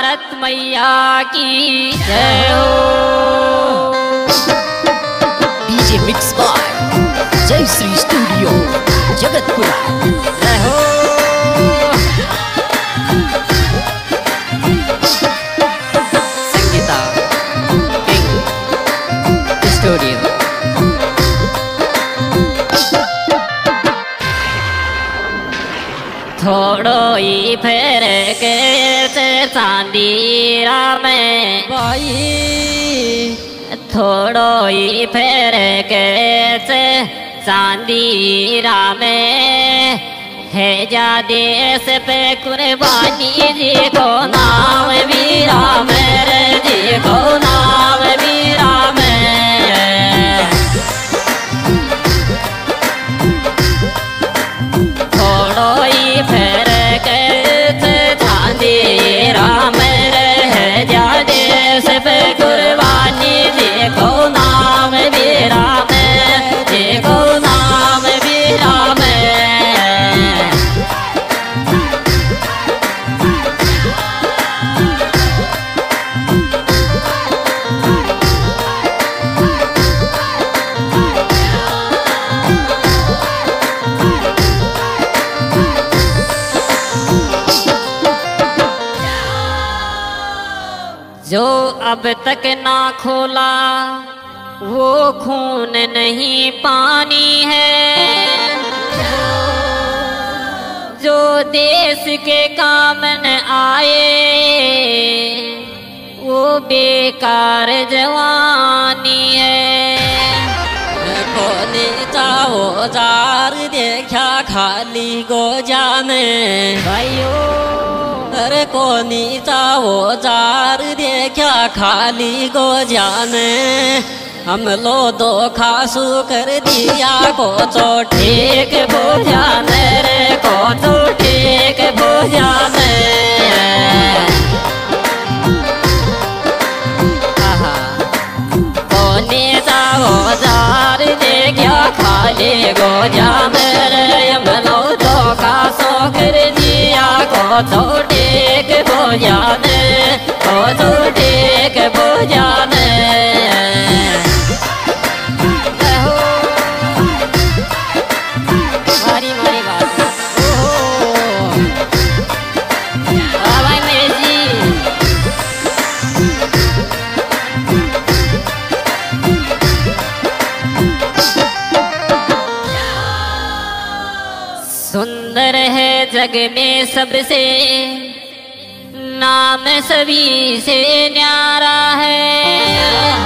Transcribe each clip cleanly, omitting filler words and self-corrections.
भारत मैया की जय हो। डीजे मिक्स बाय जय श्री स्टूडियो जगतपुरा। जय हो। Sangeeta king studio. थोड़ो ही फेर के चांदीरा में भाई, थोड़ो ही फेर के चांदीरा में है जा देश पे कुर्बानी जी को नाम वीरा मेरे जी को नाम वीरा में। थोड़ो ही फेर के चांदीरा में है जा देश पे कुर्बानी जी को नाम वीरा में जी को नाम वीरा में। जो अब तक ना खोला वो खून नहीं पानी है, जो देश के काम न आए वो बेकार जवानी है। कोने चाहो जार देखा खाली गो जाने भाइयों, अरे कोनी चाहो जार देखा खाली गो जाने। हम लो दो खासू कर दिया को तो ठीक हो जाने रे को तो ठीक हो जाने। कोनी चाहो जार देखा खाली गो जाने रे, हम लो दो खासू कर दिया को तो ठीक हो जाने को तो ठीक हो जाने। मारी मारी बात भाई मेरे जी। सुंदर है जग में सबसे नाम सभी से न्यारा है,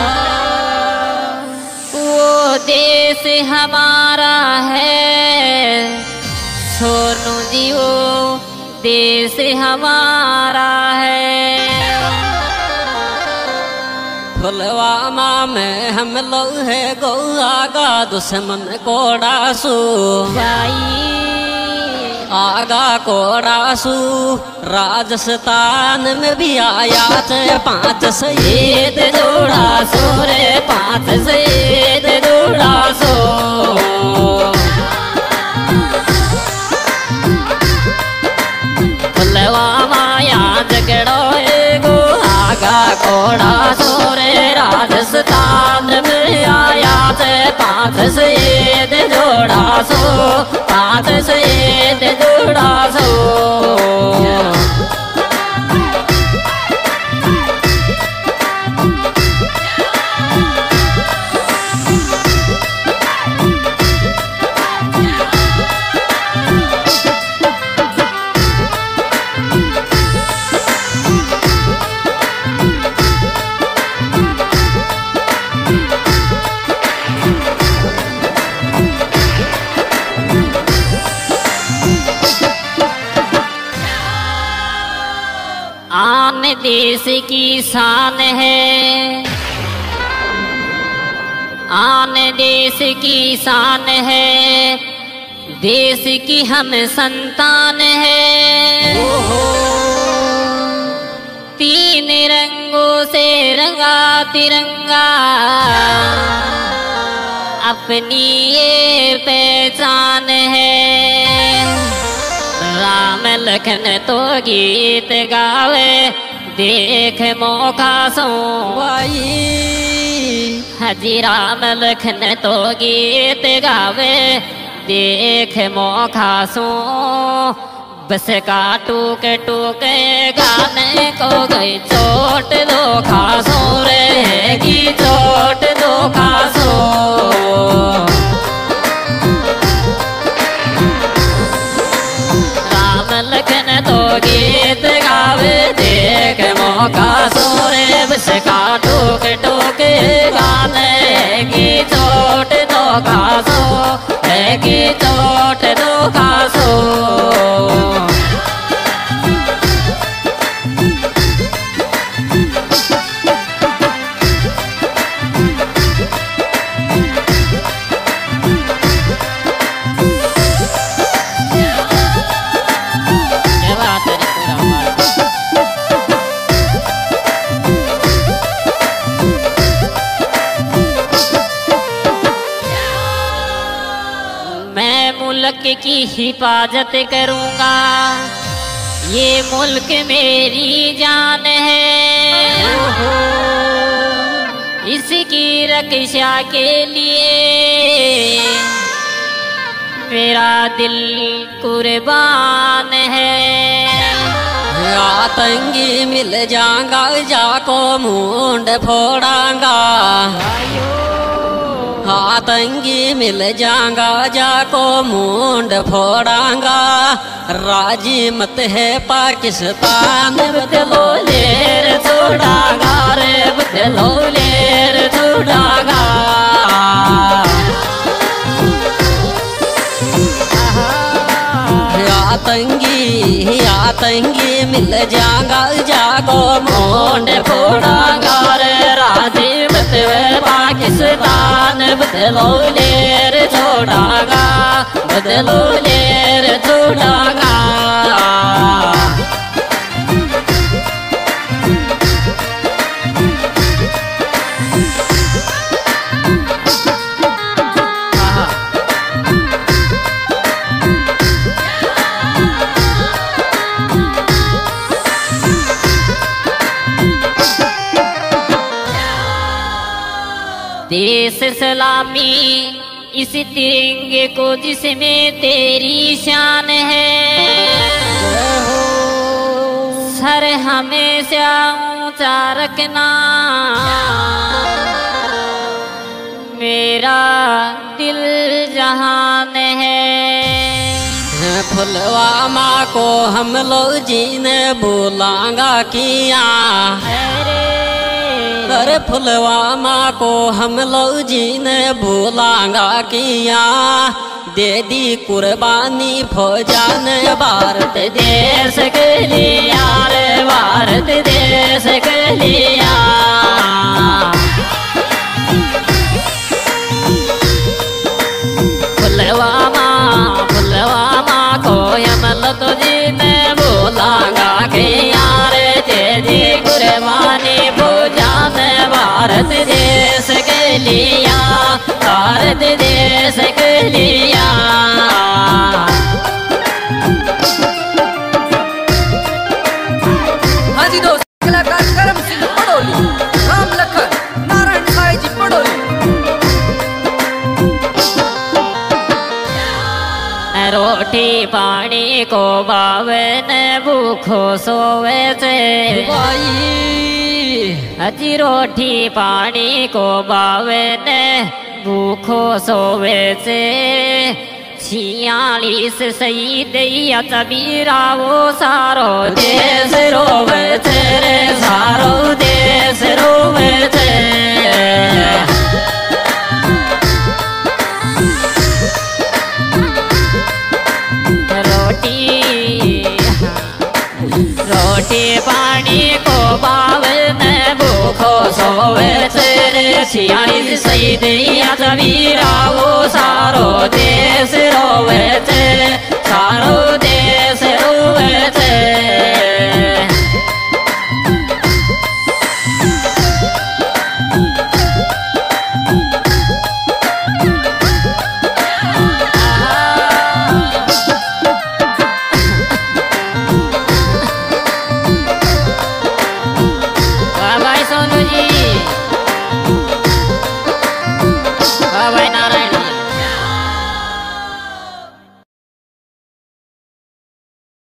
वो देश हमारा है सोनू जी वो देश हमारा है। पुलवामा में हम लोग है गौआ का दुश्मन को डासू भाई, आगा को डासू राजस्थान में भी आया थे 5 शहीद जोड़ा सो रे 5 शहीद जोड़ा सो। पुलवामा यहाँ झगड़ो एगो आगा को डासू रे राजस्थान में आया थे 5 शहीद जोड़ा सो 5 शहीद जोड़ा सो। आन देश की शान है, आन देश की शान है, देश की हम संतान है। 3 रंगों से रंगा तिरंगा अपनी ये पहचान है। राम लखन तो गीत गावे देख मौका सो भाई हजी राम लखन तो गीत गावे देख मौका सो बस का टूक टूक गाने को गई चोट दो खासो रहेगी चोट दो खासो राम लखन तो गीत गावे देख मौका सोरे बस का टूक टूक गाने की चोट दो खासो है की चोट दो खासो मुल्क की हिफाजत करूंगा ये मुल्क मेरी जान है इसकी रक्षा के लिए मेरा दिल कुर्बान है आतंगी मिल जाऊंगा जाको मुंड फोड़ांगा आतंगी मिल जाऊंगा जाको मुंड फोड़ांगा राजी मत है पाकिस्तान बदलो लेर छोड़ागा रे बदलो लेर छोड़ागा आतंगी मिल जाऊंगा जाको मुंड फोड़ागा रे राजी मत है पाकिस्तान बदलो लेर छोड़ागा बदलो लेर छोड़ागा देश सलामी इस तिरंगे को जिसमें तेरी शान है सर हमेशा ऊंचा रखना मेरा दिल जहान है पुलवामा को हम लोग जी ने बोलांगा किया अरे पुलवामा को हम लोग जी ने बोलांगा किया दे दी कुर्बानी फौजा ने भारत देश के लिए रे भारत देश के लिए पुलवामा पुलवामा को हम लोग जी ने बोलांगा किया रे दे दी कुर्बानी फौजा भारत देश के लिया भारत देश के लिया हाजी दोस्त कलाकार करम सिंह पड़ोली राम लखन नारायण साई जी पड़ोली रोटी पानी को बावन भूखो सोवे से हजी रोटी पानी को बावन भूखो सोवे से 46 शहीद या तबीरा वो सारो देश रोवे से रे सारो देश रोवे से रोटी पानी को बावन भूखो सोवे तेरे 46 शहीद या तबीरा वो सारो देश रोवे थे सारो देश रोवे थे सोनू जी।